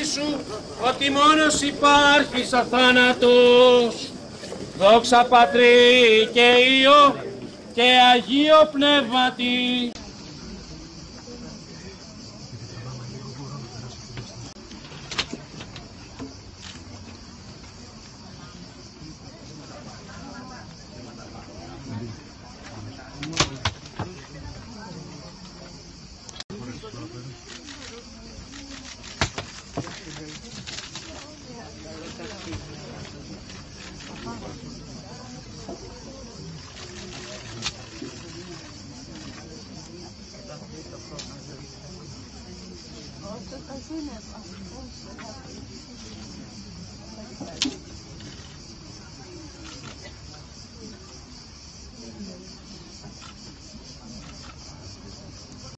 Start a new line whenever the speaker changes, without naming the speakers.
σου ότι μόνος υπάρχεις αθάνατος. Δόξα Πατρί και Υιό και Αγίο Πνεύματι.
Όσο θα είναι αυτό.